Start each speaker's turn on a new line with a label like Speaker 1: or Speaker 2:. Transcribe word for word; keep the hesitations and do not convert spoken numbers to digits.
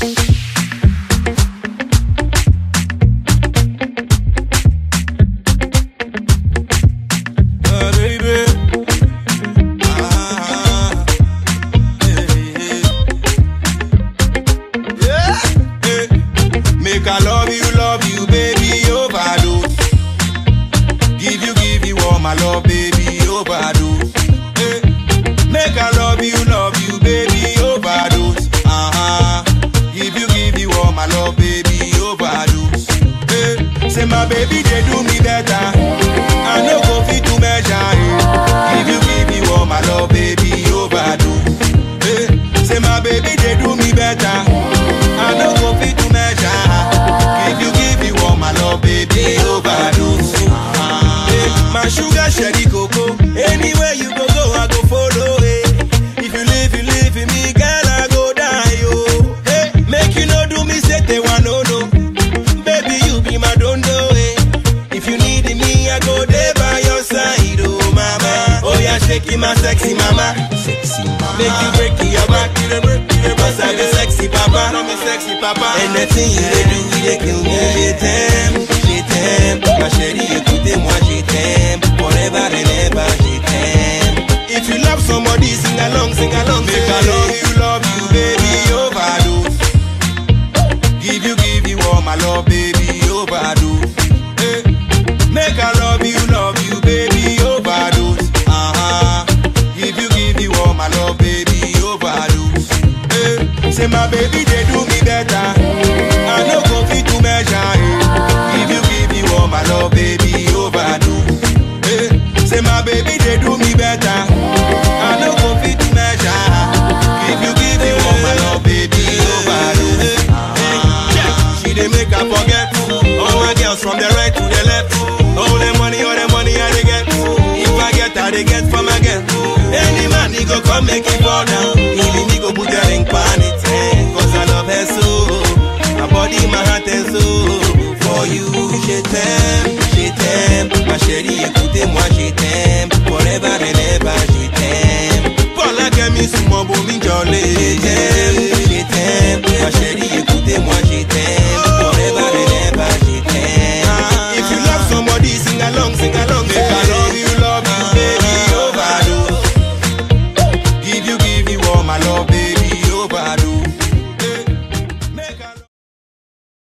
Speaker 1: I love you, love you, baby, overdose. Give you, give you all my love, baby, overdose. Hey. Make I love you, love you, baby, overdose. Uh-huh. Give you, give you all my love, baby, overdose. Hey. Say my baby, they do me better. I no go fit to measure. Hey. Give you, give you all my love, baby, overdose. Hey. Say my baby, they do me better. I no go fit to measure. Give you, give you all my love, baby, overdose. Uh-huh. Hey, my sugar, sherry, cocoa. Anywhere you go, go, I go follow. Hey. If you live, you live in me, girl, I go die, oh. Hey, make you no do me, say they want no, no. Baby, you be my dondo, hey. If you need me, I go there by your side, oh, mama. Oh, yeah, shaking my sexy mama. Sexy mama. Make you break your back, you the break, you the break. I be sexy papa, I'm a sexy papa. Anything you do, you kill me. Je t'aime, je t'aime. Ma chérie, écoutez-moi, je t'aime. Forever and ever, je t'aime. If you love somebody, sing along, sing along. Make I love you, love you, baby, overdose. Give you, give you all my love, baby, overdose. Hey. Make I love you, love you, baby, overdose. Uh-huh. Give you, give you all my love, baby, overdose. Hey. Say my baby, they do me better. I no go fit to measure. Hey. Give you, give you all my love, baby, overdose. Hey. Say my baby, they do me better. I no go fit to measure. Give you, give you all my love, baby, overdose. Hey. Yeah. She they make her forget. All my girls from the right to the left. All the money, all the money I they get. If I get, I they get from again. Any man he go come make it fall down. Even he go put their ring pan.